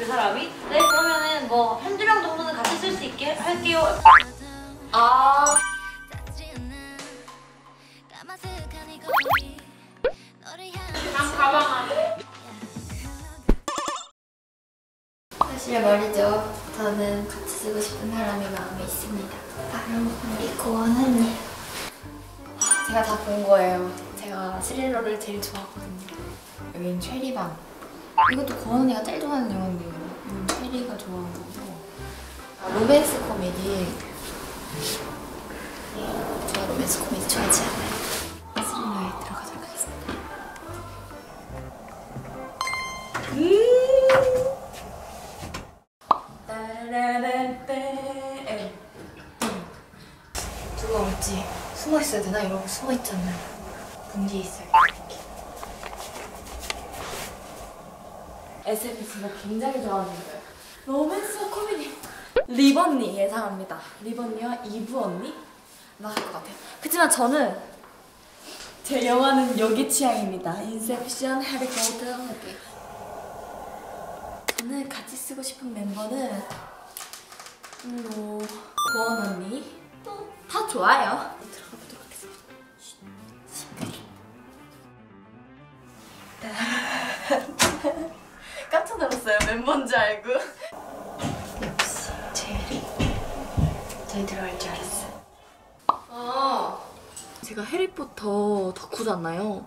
사람이. 네, 그러면은 뭐 한두 명 정도는 같이 쓸 수 있게 할게요. 아. 난 가방 안에. 사실 말이죠. 저는 같이 쓰고 싶은 사람이 마음에 있습니다. 바로 우리 고원 언니. 제가 다 본 거예요. 제가 스릴러를 제일 좋아하거든요. 여긴 체리방. 이것도 고원 언니가 제일 좋아하는 영화인데요. 체리가 좋아하는 거고. 로맨스 코미디. 제가 로맨스 코미디 좋아하지 않아요. 스릴러에 들어가도록 하겠습니다. 누가 올지 숨어 있어야 되나? 이러고 숨어 있잖아요. 문 뒤에 있어요. 이렇게. SF 제가 굉장히 좋아하는 거예요. 로맨스 코미디. 립 언니 예상합니다. 립 언니와 이브 언니 나갈 것 같아요. 그렇지만 저는 제 영화는 여기 취향입니다. 인셉션, 해리포터 이렇게. 저는 같이 쓰고 싶은 멤버는 고원 언니 또 다 좋아요. 들어가 보도록 하겠습니다. 깜짝 놀랐어요. 멤버인 줄 알고. 역시 체리. 저희 들어갈 줄 알았어요. 제가 해리포터 덕후지 않나요?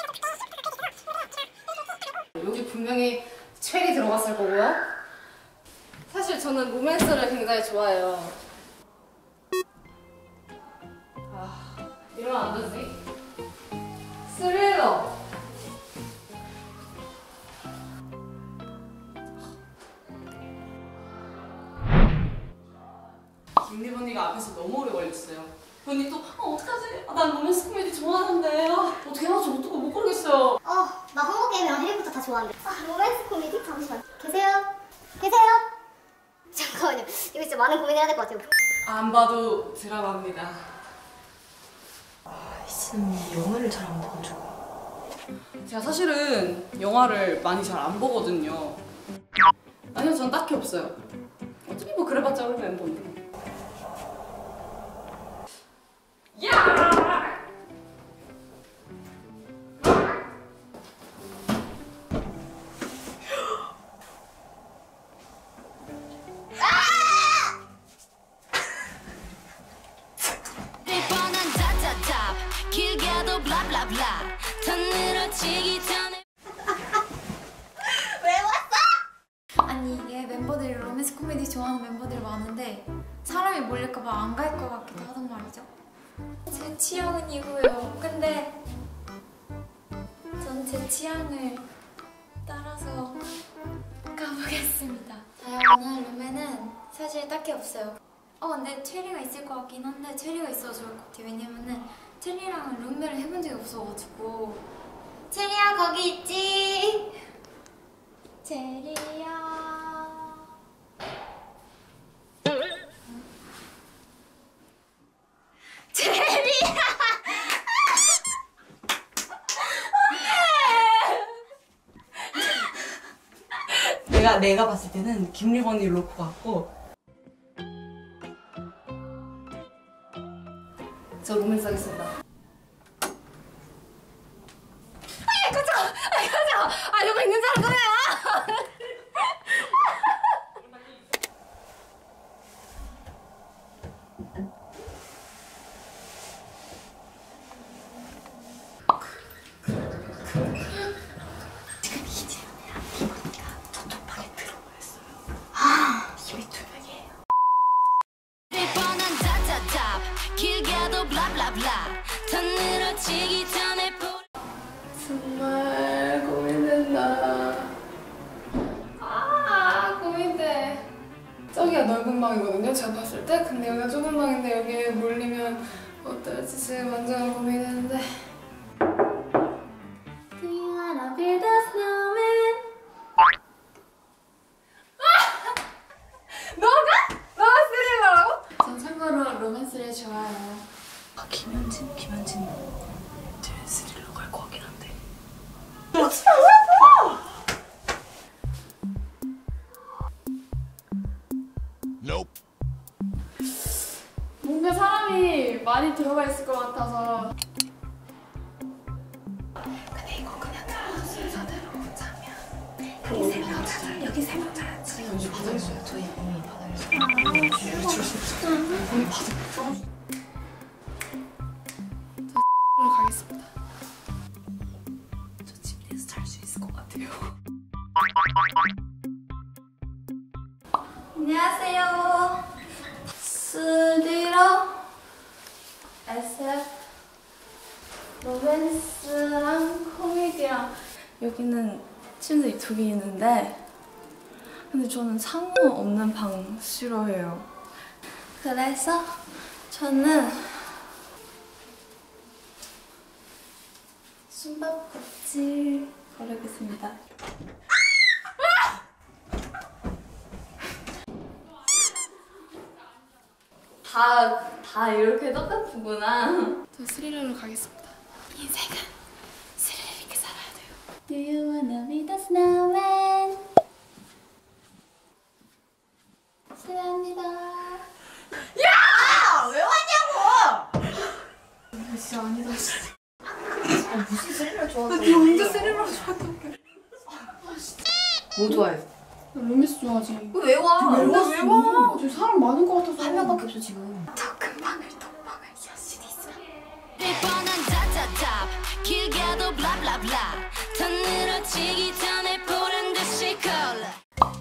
여기 분명히 체리 들어갔을 거고요. 사실 저는 로맨스를 굉장히 좋아해요. 이러면 안 되지. 스릴러. 김립 언니가 앞에서 너무 오래 걸렸어요. 언니 또 어떡하지? 난 로맨스 코미디 좋아하는데 어떻게 해야지 못 고르겠어요. 나 헝거 게임이랑 해리포터 다 좋아하는데. 로맨스 코미디? 잠시만. 계세요? 계세요? 잠깐만요. 이거 진짜 많은 고민해야 될 것 같아요. 안 봐도 드라마입니다. 이 씨는 영화를 잘 안 봐가지고. 제가 사실은 영화를 많이 잘 안 보거든요. 아니요, 전 딱히 없어요. 어차피 뭐 그래봤자 우리 멤버인데. 야! 아니 이게 멤버들이 로맨스 코미디 좋아하는 멤버들이 많은데 사람이 몰릴까봐 안 갈 것 같기도 하단 말이죠. 제 취향은 이고요. 근데 전 제 취향을 따라서 가보겠습니다. 다양한 룸에는 사실 딱히 없어요. 근데 체리가 있을 것 같긴 한데 체리가 있어도 좋을 것 같아요. 왜냐면은 체리랑 룸메를 해본 적이 없어가지고. 체리야 거기 있지? 체리야. 체리야. 내가 봤을 때는 김립 언니 로코 같고 저 로맨스 하겠습니다. 가자. 이러고 있는 사람 누구야? 지금 이재현이랑 이모니가 저쪽 방에 들어오랬어요. 입이 두 명이에요. 정말 고민된다. 고민돼. 저기가 넓은 방이거든요, 제가 봤을 때. 근데 여기가 좁은 방인데 여기에 몰리면 어떨지 지금 완전 고민했는데. Do you wanna build a snowman? 너가 스릴러라고? 전 참고로 로맨스를 좋아해요. 김현진 제 스릴러 갈 것 같긴 한데. 뭔가 사람이 많이 들어가 있을 것 같아서. 근데 이거 그냥 순서대로 자면 여기 3명 자자. 여기 3명 자야지. 여기 바닥에 있어요. 저희 언니 바닥에 있어요. 언니 바닥에 있어. 가겠습니다. 저 침대에서 잘 수 있을 것 같아요. 안녕하세요. 스리러 SF 로맨스랑 코미디랑 여기는 침대 2개 있는데 근데 저는 상호 없는 방 싫어해요. 그래서 저는 숨바꼭질 거르겠습니다. 다 이렇게 똑같구나. 저 스릴러로 가겠습니다. 인생은 스릴 있게 살아야 돼요. Do you wanna be the snowman? 실례합니다. 진짜 아니다. 무슨 스릴러 좋아하세요? 니 언제 스릴러 좋아했던 게? 뭐 좋아해? 로맨스 좋아하지. 왜 와? 왜 와? 저 사람 많은 것 같아서. 한 명밖에 없어 지금. 더 큰 방을 독방을 여신이 있어. 뻔한 자자잡 길 가도 블라블라블라 더 늘어지기 전에 보란 듯이 콜라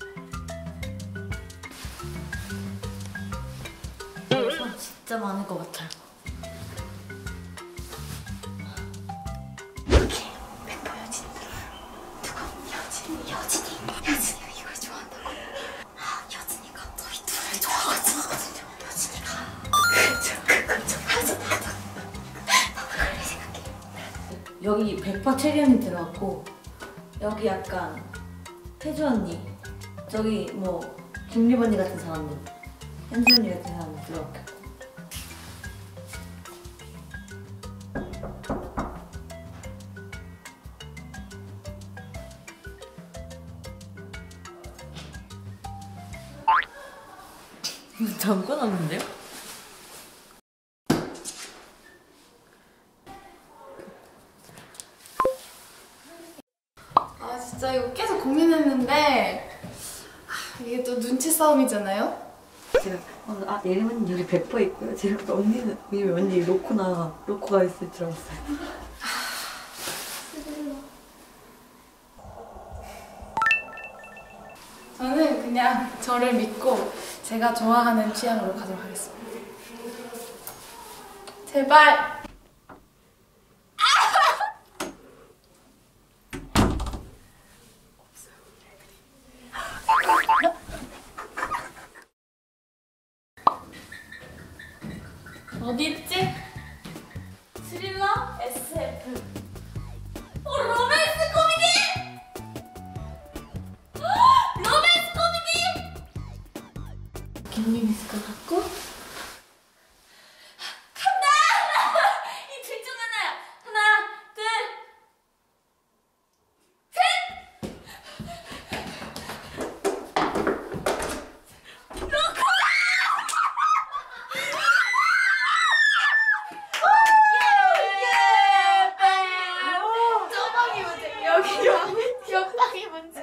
사람 진짜 많을 것 같아요. 여진이가 이걸 좋아한다고? 아, 여진이가 너희 둘을 좋아하거든요. 여진이가 나도 그렇게 생각해. 여기 100% 체리 언니 들어갔고 여기 약간 태주 언니 저기 뭐 김립 언니 같은 사람들 현지 언니 같은 사람들 들어갔고 잠궈놨는데요? 아 진짜 이거 계속 고민했는데 이게 또 눈치 싸움이잖아요? 제가 예림언니 여기 100% 있고요. 제가 언니는 언니 로코가 있을 줄 알았어요. 저는 그냥 저를 믿고 제가 좋아하는 취향으로 가도록 하겠습니다. 제발! 어디 있지? 스릴러? SF 로맨스 코미디! 로맨스 코미디! 김립 있을 것 같고 이 둘 중 하나야. 하나, 둘, 역방이 문제.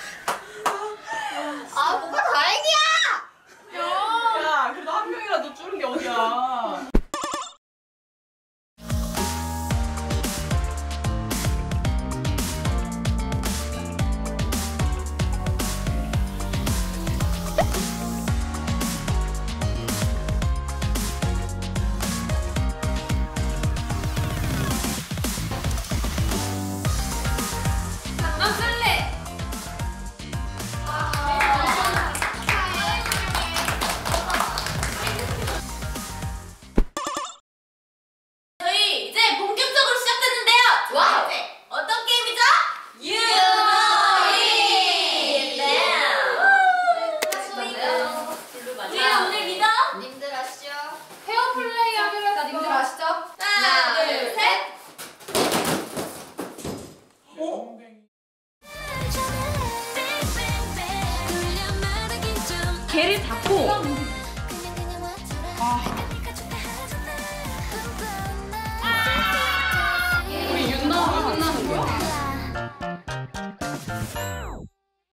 아, 뭐가 다행이야! 야, 그래도 한 명이라도 줄은 게 어디야. 저희 이제 본격적으로 시작됐는데요. 와우. 네. 어떤 게임이죠? 유노이. 우리 오늘 리더 님들 아시죠? 페어 플레이 하기로 했어. 님들 아시죠? 하나, 둘, 셋. 빙빙빙 굴려 말하기 좀 개를 닫고 아